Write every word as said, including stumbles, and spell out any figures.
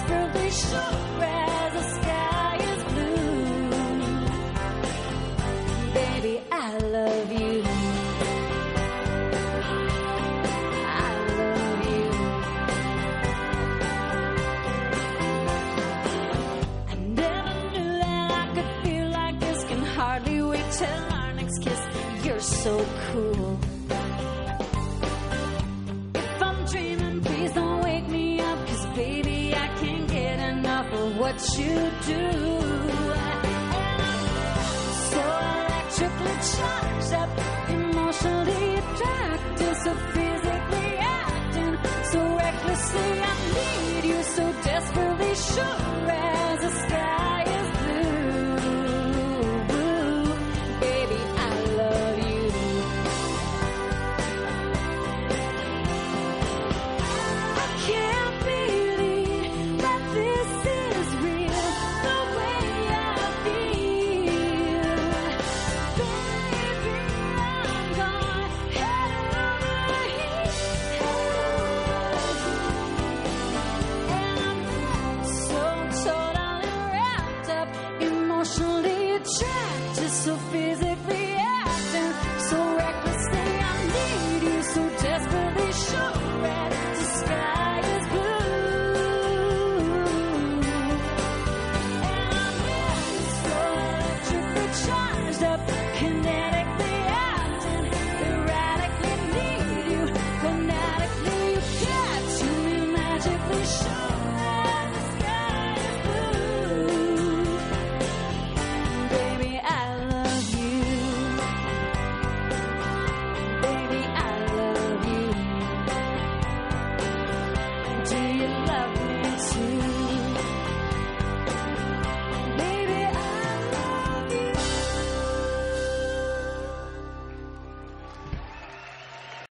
desperately sure as the sky is blue. Baby, I love you. I love you. I never knew that I could feel like this. Can hardly wait till our next kiss. You're so cool. If I'm dreaming, please don't wake me up, 'cause baby, I can't get enough of what you do. And I'm so electrically charged up, emotionally attracted, so physically acting, so recklessly I need you, so desperately sure as the sky